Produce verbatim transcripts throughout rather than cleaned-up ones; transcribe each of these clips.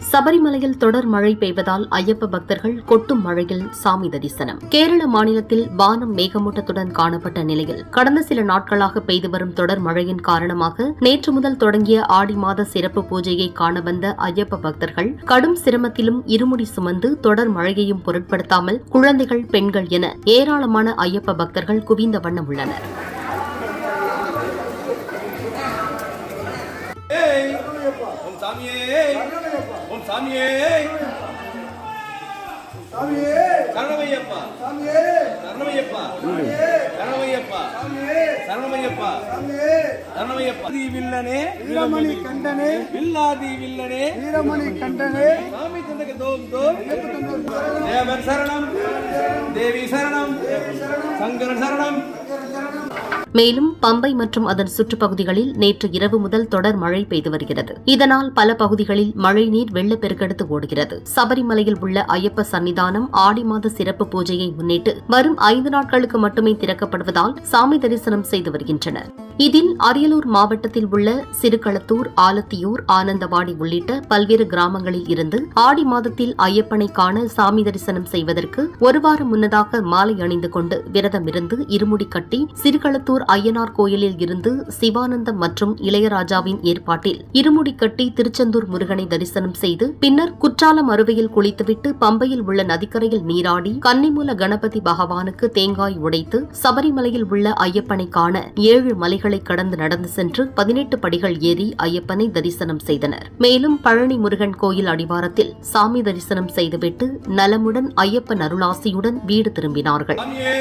சபரிமலையில் தொடர் மழை பெய்வதால் ஐயப்ப பக்தர்கள் கொட்டும் மழையில் சாமி தரிசனம். கேரள மாநிலத்தில் வானம் மேகமூட்டத்துடன் காணப்பட்ட நிலையில் கடந்த சில நாட்களாக பெய்து வரும் தொடர் மழையின் காரணமாக நேற்று முதல் தொடங்கிய ஆடி மாத சிறப்பு பூஜையை காண வந்த ஐயப்ப பக்தர்கள் கடும் சிரமத்திலும் இருமுடி சுமந்து தொடர் மழையையும் பொருட்படுத்தாமல் குழந்தைகள், பெண்கள் என ஏராளமான ஐயப்ப பக்தர்கள் குவிந்த வண்ணம் உள்ளனர். சரணமையப்பா சரணமையப்பா சரணமையப்பா சரணமையப்பா சரணமையப்பா வில்லனே வீரமணி கண்டனே வில்லாதி வில்லனே வீரமணி கண்டனே சாமி தந்தக தோம் தோம் தேவர் சரணம் தேவி சரணம் சங்கர சரணம். மேலும் பம்பை மற்றும் அதன் சுற்றுப்பகுதிகளில் நேற்று இரவு முதல் தொடர் மழை பெய்து வருகிறது. இதனால் பல பகுதிகளில் மழைநீர் வெள்ளப்பெருக்கெடுத்து ஓடுகிறது. சபரிமலையில் உள்ள ஐயப்ப சன்னிதானம் ஆடி மாத சிறப்பு பூஜையை முன்னிட்டு வரும் ஐந்து நாட்களுக்கு மட்டுமே திறக்கப்படுவதால் சாமி தரிசனம் செய்து வருகின்றனர். இதில் அரியலூர் மாவட்டத்தில் உள்ள சிறுகளத்தூர், ஆலத்தியூர், ஆனந்தவாடி உள்ளிட்ட பல்வேறு கிராமங்களில் இருந்து ஆடி மாதத்தில் ஐயப்பனை காண சாமி தரிசனம் செய்வதற்கு ஒரு வாரம் முன்னதாக மாலை அணிந்து கொண்டு விரதமிருந்து இருமுடி கட்டி சிறுகளத்தூர் ஐயனார் கோயிலில் இருந்து சிவானந்தம் மற்றும் இளையராஜாவின் ஏற்பாட்டில் இருமுடி கட்டி திருச்செந்தூர் முருகனை தரிசனம் செய்து பின்னர் குற்றாலம் அருவியில் குளித்துவிட்டு பம்பையில் உள்ள நதிக்கரையில் நீராடி கன்னிமூல கணபதி பகவானுக்கு தேங்காய் உடைத்து சபரிமலையில் உள்ள ஐயப்பனை காண ஏழு மலைகளை கடந்து நடந்து சென்று பதினெட்டு படிகள் ஏறி ஐயப்பனை தரிசனம் செய்தனர். மேலும் பழனி முருகன் கோயில் அடிவாரத்தில் சாமி தரிசனம் செய்துவிட்டு நலமுடன் ஐயப்பன் அருளாசியுடன் வீடு திரும்பினார்கள்.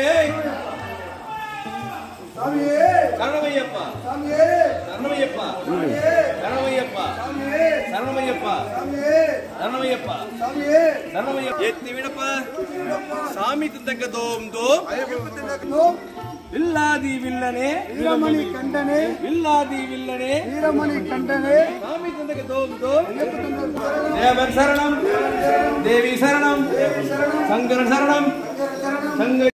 சரணமையப்பா சரணமையப்பா சரணமையப்பா சரணமையப்பா சரணமையப்பா சரணமையப்பா ஏத்தி விடப்பா சாமி தந்தக தோம் தோம் வில்லாதி வில்லனே வீரமணி கண்டனே வில்லாதி வில்லனே வீரமணி கண்டனே சாமி தந்தக தோம் தோம் தேவர் சரணம் தேவி சரணம் சங்கர சரணம் சங்க